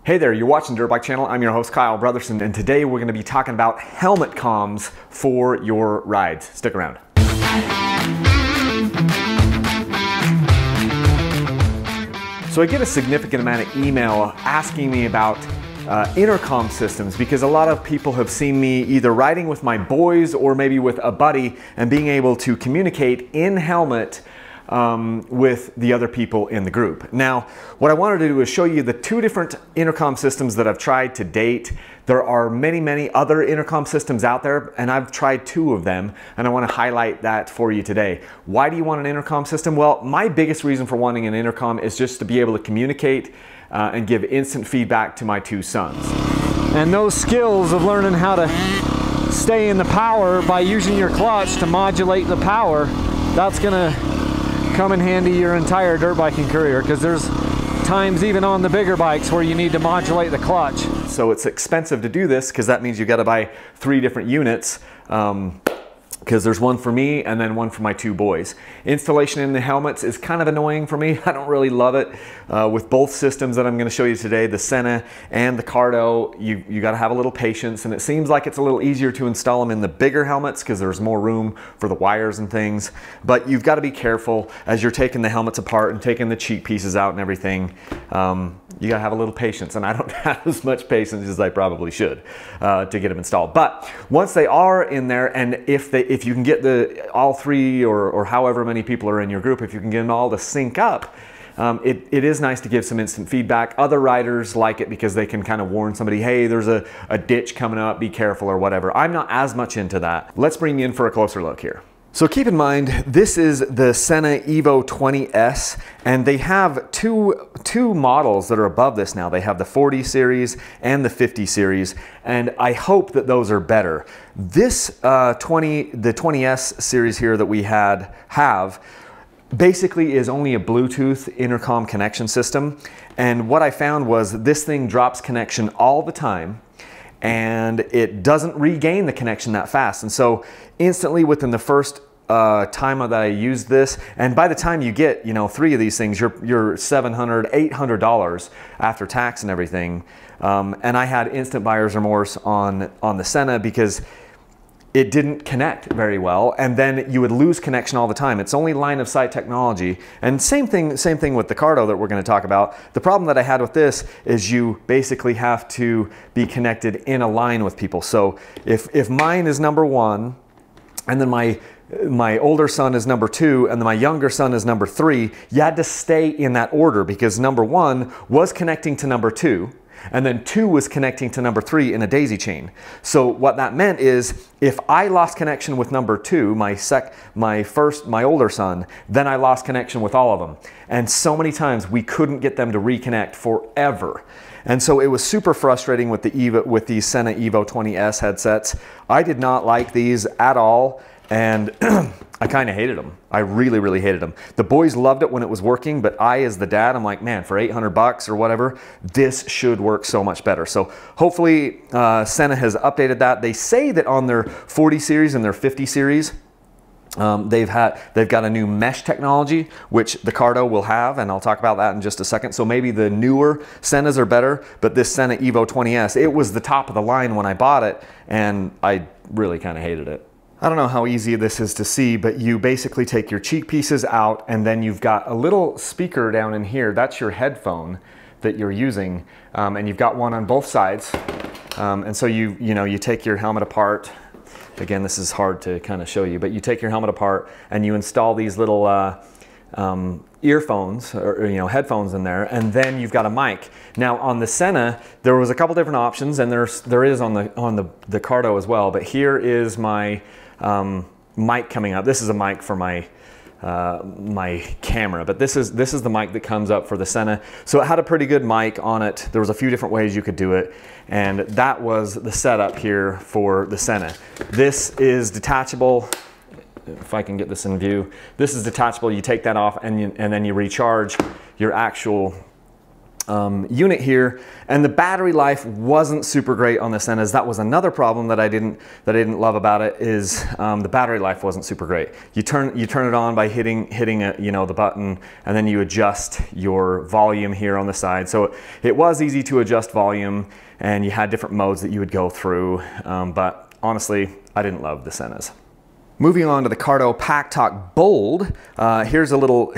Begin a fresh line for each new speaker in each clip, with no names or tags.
Hey there, you're watching Dirt Bike Channel. I'm your host, Kyle Brothersen, and today we're going to be talking about helmet comms for your rides. Stick around. So I get a significant amount of email asking me about intercom systems because a lot of people have seen me either riding with my boys or maybe with a buddy and being able to communicate in helmet with the other people in the group. Now, what I wanted to do is show you the two different intercom systems that I've tried to date. There are many other intercom systems out there, and I've tried two of them, and I want to highlight that for you today. Why do you want an intercom system? Well, my biggest reason for wanting an intercom is just to be able to communicate and give instant feedback to my two sons.
And those skills of learning how to stay in the power by using your clutch to modulate the power, that's gonna come in handy your entire dirt biking career, because there's times even on the bigger bikes where you need to modulate the clutch.
So it's expensive to do this because that means you got to buy 3 different units, because there's one for me and then one for my 2 boys. Installation in the helmets is kind of annoying for me. I don't really love it. With both systems that I'm going to show you today, the Sena and the Cardo, you got to have a little patience, and it seems like it's a little easier to install them in the bigger helmets because there's more room for the wires and things. But you've got to be careful as you're taking the helmets apart and taking the cheek pieces out and everything. You gotta have a little patience, and I don't have as much patience as I probably should to get them installed. But once they are in there, and if you can get all 3 or however many people are in your group, if you can get them all to sync up, it is nice to give some instant feedback. Other riders like it because they can kind of warn somebody, hey, there's a ditch coming up, be careful or whatever. I'm not as much into that. Let's bring you in for a closer look here. So keep in mind, this is the Sena EVO 20S, and they have two models that are above this now. They have the 40 series and the 50 series, and I hope that those are better. This the 20S series here that we have basically is only a Bluetooth intercom connection system, and what I found was this thing drops connection all the time, and it doesn't regain the connection that fast. And so instantly within the first time that I used this, and by the time you get, 3 of these things, you're $700, $800 after tax and everything. And I had instant buyer's remorse on the Sena because it didn't connect very well, and then you would lose connection all the time. It's only line of sight technology. And same thing with the Cardo that we're going to talk about. The problem that I had with this is you basically have to be connected in a line with people. So if mine is number 1, and then my older son is number 2, and then my younger son is number 3, you had to stay in that order because number 1 was connecting to number 2. And then 2 was connecting to number 3 in a daisy chain. So what that meant is if I lost connection with number 2, my older son, then I lost connection with all of them. And so many times we couldn't get them to reconnect forever. And so it was super frustrating with these Sena EVO 20S headsets. I did not like these at all, and I kind of hated them. I really hated them. The boys loved it when it was working, but I, as the dad, I'm like, man, for 800 bucks or whatever, this should work so much better. So hopefully Sena has updated that. They say that on their 40 series and their 50 series, they've got a new mesh technology, which the Cardo will have, and I'll talk about that in just a second. So maybe the newer Senas are better, but this Sena EVO 20S, it was the top of the line when I bought it, and I really kind of hated it. I don't know how easy this is to see, but you basically take your cheek pieces out, and then you've got a little speaker down in here. That's your headphone that you're using, and you've got one on both sides. And so you take your helmet apart. Again, this is hard to kind of show you, but you take your helmet apart and you install these little earphones or headphones in there, and then you've got a mic. Now on the Sena, there was a couple different options, and there is on the Cardo as well. But here is my mic coming up. This is a mic for my camera, but this is the mic that comes up for the Sena. So it had a pretty good mic on it. There was a few different ways you could do it, and that was the setup here for the Sena. This is detachable. If I can get this in view, this is detachable. You take that off, and then you recharge your actual unit here, and the battery life wasn't super great on the Senas. That was another problem that I didn't love about it, is the battery life wasn't super great. You turn it on by hitting the button, and then you adjust your volume here on the side. So it was easy to adjust volume, and you had different modes that you would go through, but honestly, I didn't love the Senas. Moving on to the Cardo PackTalk Bold, here's a little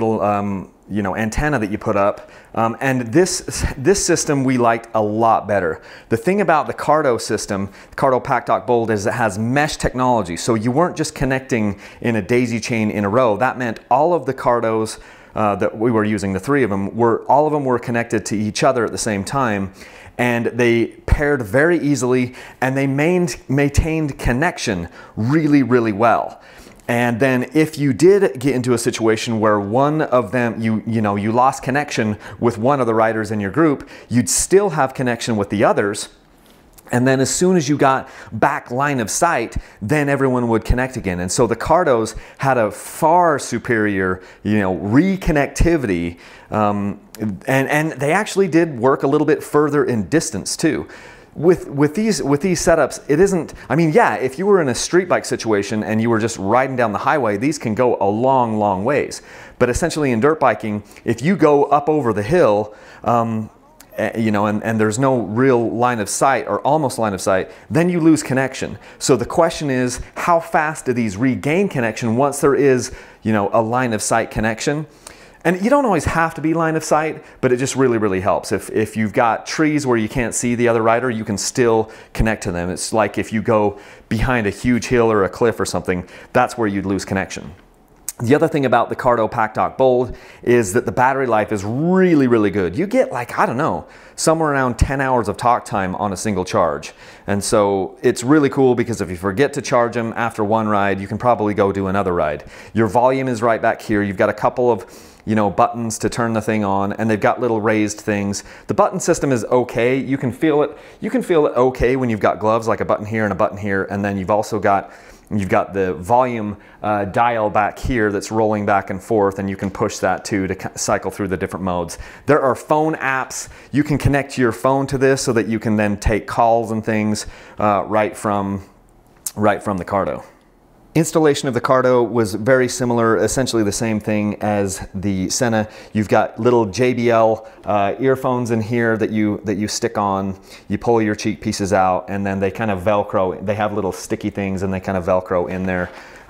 antenna that you put up, and this system we liked a lot better. The thing about the Cardo system, the Cardo PackTalk Bold, is it has mesh technology, so you weren't just connecting in a daisy chain in a row. That meant all of the Cardos that we were using, the three of them, all of them were connected to each other at the same time, and they paired very easily, and they maintained connection really, really well. And then if you did get into a situation where one of them, you lost connection with one of the riders in your group, you'd still have connection with the others. And then as soon as you got back line of sight, then everyone would connect again. And so the Cardos had a far superior, reconnectivity, and they actually did work a little bit further in distance too. With these setups, it isn't, I mean, yeah, if you were in a street bike situation and you were just riding down the highway, these can go a long, long ways. But essentially in dirt biking, if you go up over the hill, and there's no real line of sight or almost line of sight, then you lose connection. So the question is, how fast do these regain connection once there is, a line of sight connection? And you don't always have to be line of sight, but it just really, really helps. If you've got trees where you can't see the other rider, you can still connect to them. It's like if you go behind a huge hill or a cliff or something, that's where you'd lose connection. The other thing about the Cardo PackTalk Bold is that the battery life is really, really good. You get like, I don't know, somewhere around 10 hours of talk time on a single charge. And so it's really cool because if you forget to charge them after one ride, you can probably go do another ride. Your volume is right back here. You've got a couple of buttons to turn the thing on, and they've got little raised things. The button system is okay. You can feel it okay when you've got gloves, like a button here and a button here, and then you've also got the volume dial back here that's rolling back and forth, and you can push that too to cycle through the different modes. There are phone apps. You can connect your phone to this so that you can then take calls and things right from the Cardo. Installation of the Cardo was very similar, essentially the same thing as the Sena. You've got little JBL earphones in here that you stick on. You pull your cheek pieces out, and then they kind of Velcro. They have little sticky things, and they kind of Velcro in there.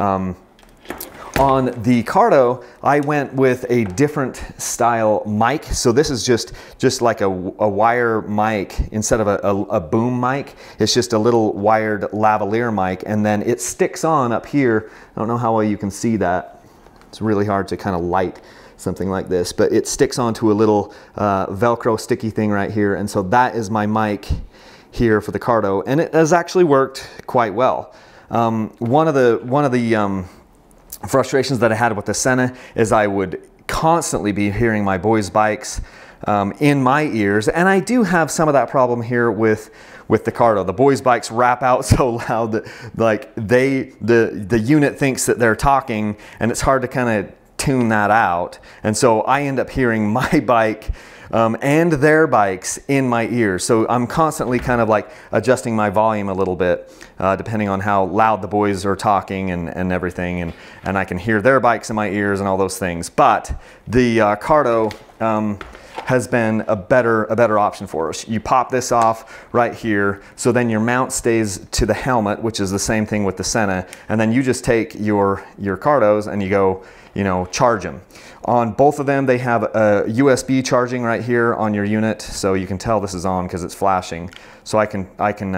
On the Cardo, I went with a different style mic. So this is just like a wire mic instead of a boom mic. It's just a little wired lavalier mic, and then it sticks on up here. I don't know how well you can see that. It's really hard to kind of light something like this, but it sticks onto a little Velcro sticky thing right here. And so that is my mic here for the Cardo, and it has actually worked quite well. One of the frustrations that I had with the Sena is I would constantly be hearing my boys' bikes in my ears, and I do have some of that problem here with the Cardo. The boys' bikes rap out so loud that like the unit thinks that they're talking, and it's hard to kind of tune that out, and so I end up hearing my bike and their bikes in my ears. So I'm constantly kind of like adjusting my volume a little bit depending on how loud the boys are talking and everything, and I can hear their bikes in my ears and all those things. But the Cardo has been a better option for us. You pop this off right here, so then your mount stays to the helmet, which is the same thing with the Sena, and then you just take your Cardos and you go, charge them. On both of them, they have a USB charging right here on your unit, so you can tell this is on because it's flashing. So I can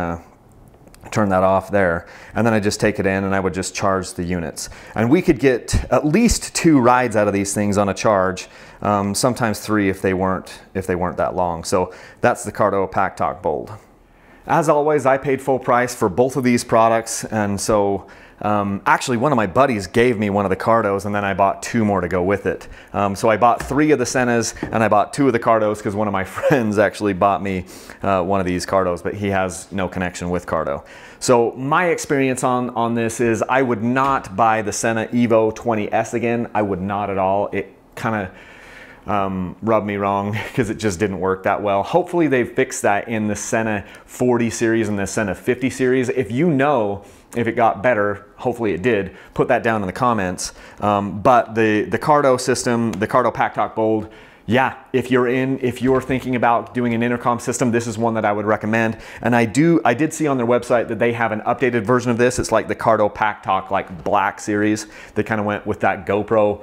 turn that off there, and then I just take it in and I would just charge the units. And we could get at least 2 rides out of these things on a charge, sometimes 3 if they weren't that long. So that's the Cardo PackTalk Bold. As always, I paid full price for both of these products, and so actually one of my buddies gave me one of the Cardos, and then I bought 2 more to go with it. So I bought 3 of the Senas, and I bought 2 of the Cardos because one of my friends actually bought me one of these Cardos, but he has no connection with Cardo. So my experience on this is I would not buy the Sena EVO 20S again. I would not at all. It kind of rubbed me wrong because it just didn't work that well. Hopefully they've fixed that in the Sena 40 series and the Sena 50 series. If you know if it got better, hopefully it did, put that down in the comments. But the Cardo system, the Cardo PackTalk Bold, yeah, if you're thinking about doing an intercom system, this is one that I would recommend. And I did see on their website that they have an updated version of this. It's like the Cardo PackTalk like Black series. They kind of went with that GoPro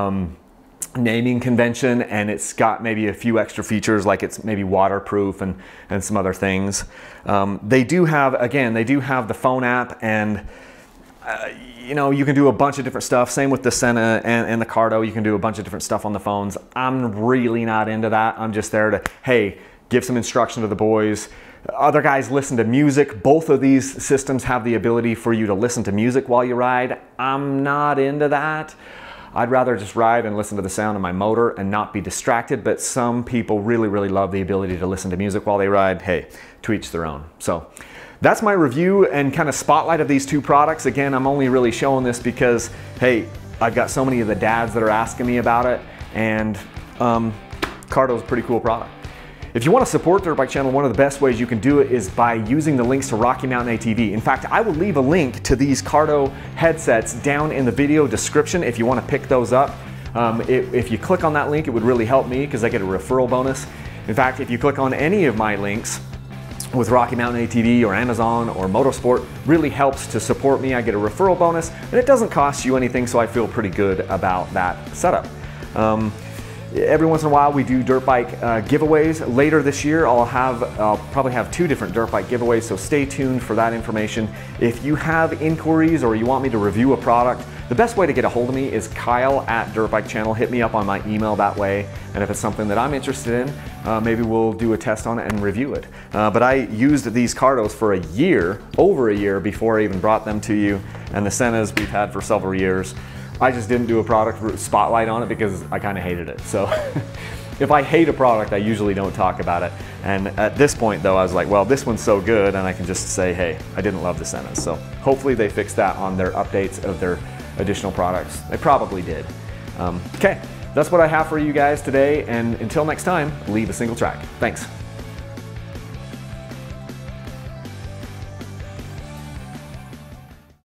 naming convention, and it's got maybe a few extra features, like it's maybe waterproof and some other things. They do have the phone app, and you know, you can do a bunch of different stuff. Same with the Sena and the Cardo, you can do a bunch of different stuff on the phones. I'm really not into that. I'm just there to, hey, give some instruction to the boys. Other guys listen to music. Both of these systems have the ability for you to listen to music while you ride. I'm not into that. I'd rather just ride and listen to the sound of my motor and not be distracted, but some people really, really love the ability to listen to music while they ride. Hey, to each their own. So that's my review and kind of spotlight of these two products. Again, I'm only really showing this because, hey, I've got so many of the dads that are asking me about it, and Cardo's a pretty cool product. If you want to support Dirt Bike Channel, one of the best ways you can do it is by using the links to Rocky Mountain ATV. In fact, I will leave a link to these Cardo headsets down in the video description if you want to pick those up. If you click on that link, it would really help me because I get a referral bonus. In fact, if you click on any of my links with Rocky Mountain ATV or Amazon or Motorsport, really helps to support me. I get a referral bonus, and it doesn't cost you anything, so I feel pretty good about that setup. Every once in a while we do dirt bike giveaways. Later this year I'll probably have 2 different dirt bike giveaways, so stay tuned for that information. If you have inquiries or you want me to review a product, the best way to get a hold of me is Kyle@DirtBikeChannel. Hit me up on my email that way, and if it's something that I'm interested in, maybe we'll do a test on it and review it. But I used these Cardos for a year, over a year, before I even brought them to you, and the Senas we've had for several years. I just didn't do a product spotlight on it because I kind of hated it. So if I hate a product, I usually don't talk about it. And at this point though, I was like, well, this one's so good, and I can just say, hey, I didn't love the Senas. So hopefully they fixed that on their updates of their additional products. They probably did. Okay, that's what I have for you guys today. And until next time, leave a single track. Thanks.